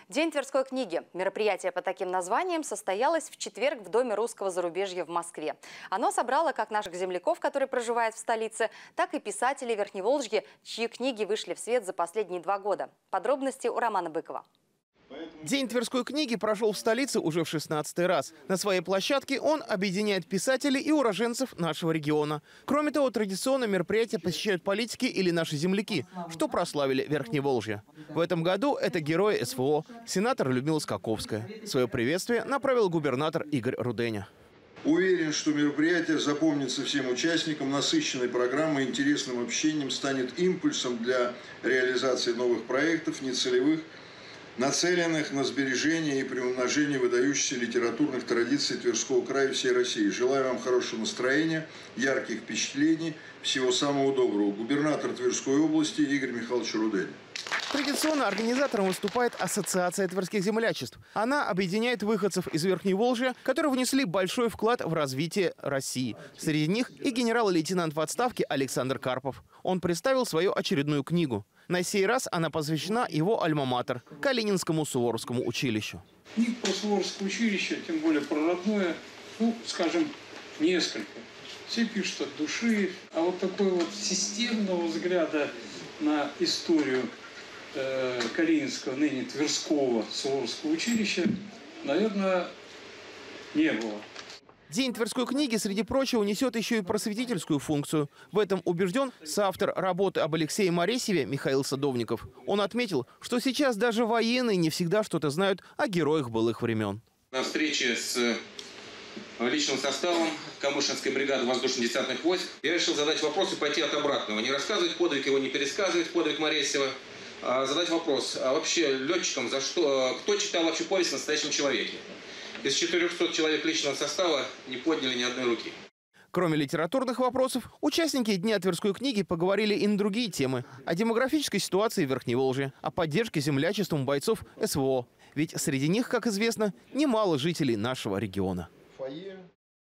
День Тверской книги. Мероприятие по таким названиям состоялось в четверг в Доме русского зарубежья в Москве. Оно собрало как наших земляков, которые проживают в столице, так и писателей Верхневолжья, чьи книги вышли в свет за последние 2 года. Подробности у Романа Быкова. День Тверской книги прошел в столице уже в 16-й раз. На своей площадке он объединяет писателей и уроженцев нашего региона. Кроме того, традиционно мероприятия посещают политики или наши земляки, что прославили Верхневолжье. В этом году это герои СВО, сенатор Людмила Скаковская. Свое приветствие направил губернатор Игорь Руденя. Уверен, что мероприятие запомнится всем участникам, насыщенной программой, интересным общением, станет импульсом для реализации новых проектов, нецелевых, нацеленных на сбережение и приумножение выдающихся литературных традиций Тверского края и всей России. Желаю вам хорошего настроения, ярких впечатлений, всего самого доброго. Губернатор Тверской области Игорь Михайлович Рудень. Традиционно организатором выступает Ассоциация тверских землячеств. Она объединяет выходцев из Верхневолжья, которые внесли большой вклад в развитие России. Среди них и генерал-лейтенант в отставке Александр Карпов. Он представил свою очередную книгу. На сей раз она посвящена его альма-матер – Калининскому Суворовскому училищу. Книг про Суворовское училище, тем более про родное, скажем, несколько. Все пишут от души, а вот такой вот системного взгляда на историю Калининского, ныне Тверского Суворовского училища, наверное, не было. День Тверской книги, среди прочего, несет еще и просветительскую функцию. В этом убежден соавтор работы об Алексее Моресьеве Михаил Садовников. Он отметил, что сейчас даже военные не всегда что-то знают о героях былых времен. На встрече с личным составом Камышинской бригады воздушно-десантных войск я решил задать вопрос и пойти от обратного. Не рассказывать подвиг его, не пересказывать подвиг Моресьева, а задать вопрос, а вообще летчикам за что, кто читал вообще повесть о настоящем человеке? Из 400 человек личного состава не подняли ни одной руки. Кроме литературных вопросов, участники Дня Тверской книги поговорили и на другие темы. О демографической ситуации в Верхневолжье, о поддержке землячеством бойцов СВО. Ведь среди них, как известно, немало жителей нашего региона.